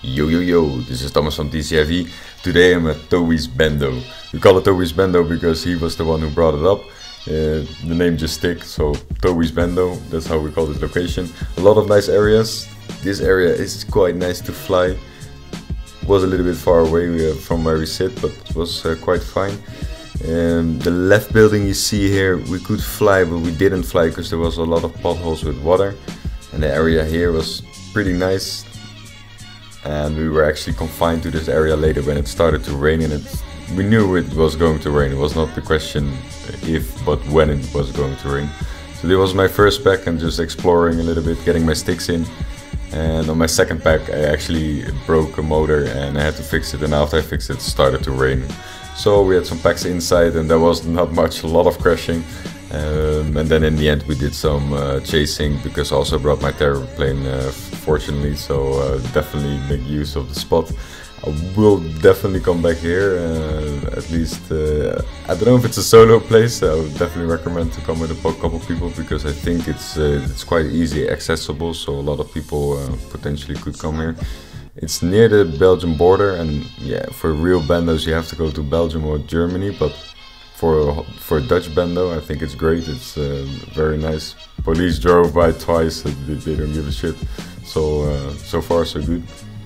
Yo, this is Thomas from TCIV. Today I'm at Toby's Bando. We call it Toby's Bando because he was the one who brought it up. The name just sticks, so Toby's Bando, that's how we call this location. A lot of nice areas. This area is quite nice to fly. Was a little bit far away from where we sit, but it was quite fine. The left building you see here, we could fly, but we didn't fly because there was a lot of potholes with water. And the area here was pretty nice. And we were actually confined to this area later when it started to rain, and we knew it was going to rain. It was not the question if, but when it was going to rain. So this was my first pack and just exploring a little bit, getting my sticks in. And on my second pack I actually broke a motor and I had to fix it, and after I fixed it started to rain. So we had some packs inside and there was not much, a lot of crashing. And then in the end we did some chasing, because I also brought my terror plane fortunately, so definitely make use of the spot. I will definitely come back here, at least, I don't know if it's a solo place. I would definitely recommend to come with a couple people, because I think it's quite easy accessible, so a lot of people potentially could come here. It's near the Belgian border, and yeah, for real bandos you have to go to Belgium or Germany, but for a Dutch bando I think it's great. It's very nice. Police drove by twice, they don't give a shit, so so far so good.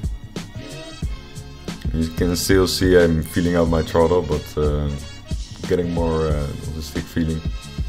You can still see I'm feeling out my throttle, but getting more of the stick feeling.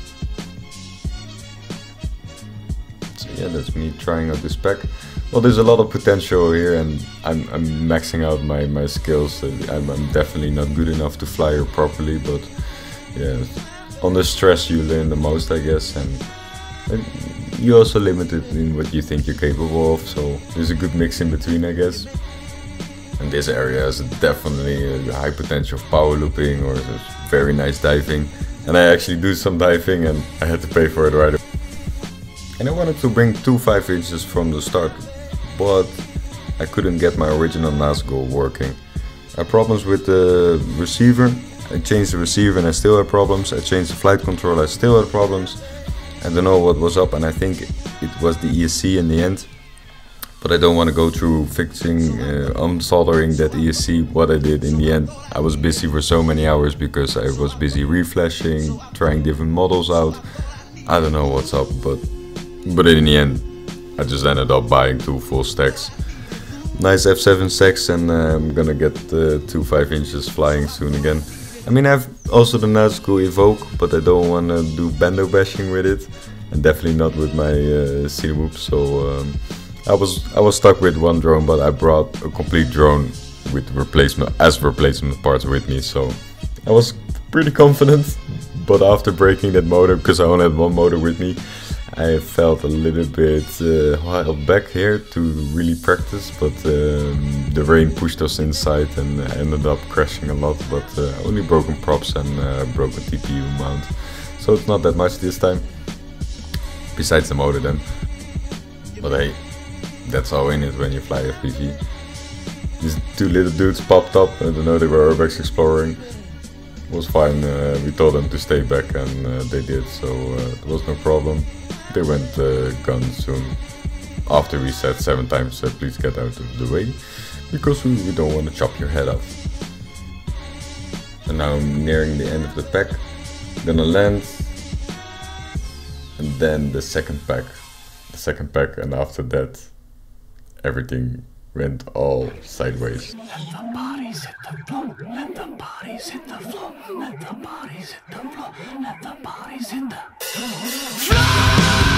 So yeah, that's me trying out this pack. Well, there's a lot of potential here, and I'm maxing out my skills. I'm definitely not good enough to fly here properly, but yeah, under stress you learn the most, I guess, and you're also limited in what you think you're capable of, so there's a good mix in between, I guess. And this area has definitely a high potential of power looping or very nice diving, and I actually do some diving and I had to pay for it right away. And I wanted to bring two 5 inches from the start, but I couldn't get my original Nazgul working. I had problems with the receiver. I changed the receiver and I still had problems. I changed the flight controller, I still had problems. I don't know what was up, and I think it was the ESC in the end. But I don't want to go through fixing, unsoldering that ESC. What I did in the end, I was busy for so many hours because I was busy reflashing, trying different models out. I don't know what's up, but in the end, I just ended up buying 2 full stacks. Nice F7 stacks, and I'm gonna get 2 5 inches flying soon again. I mean, I have also the Nazgul Evoke, but I don't want to do bando bashing with it, and definitely not with my noob. So I was stuck with one drone, but I brought a complete drone with replacement parts with me, so I was pretty confident. But after breaking that motor, because I only had one motor with me, I felt a little bit held back here to really practice, but the rain pushed us inside and I ended up crashing a lot, but only broken props and broken TPU mount, so it's not that much this time, besides the motor then. But hey, that's all in it when you fly FPV. These 2 little dudes popped up, I don't know, they were urbex exploring. It was fine, we told them to stay back and they did, so there was no problem. They went gone soon. After we said 7 times, please get out of the way, because we don't want to chop your head off. And now I'm nearing the end of the pack. I'm gonna land, and then the second pack, and after that, everything went all sideways. Let the bodies hit the floor, let the bodies hit the floor, let the bodies hit the floor, let the bodies hit the floor.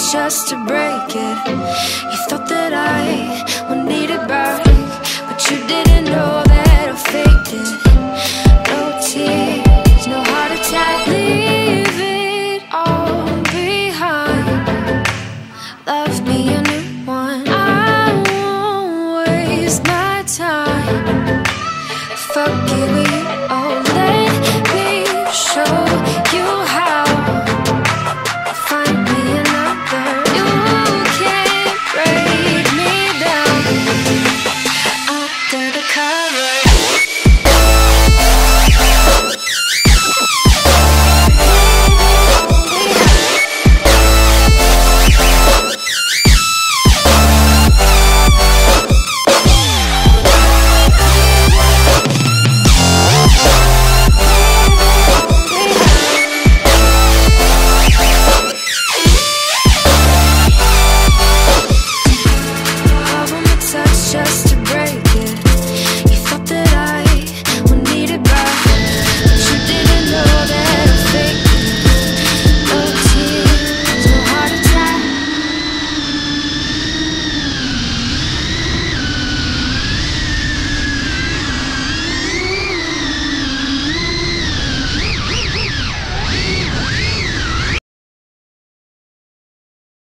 just to break it. You thought that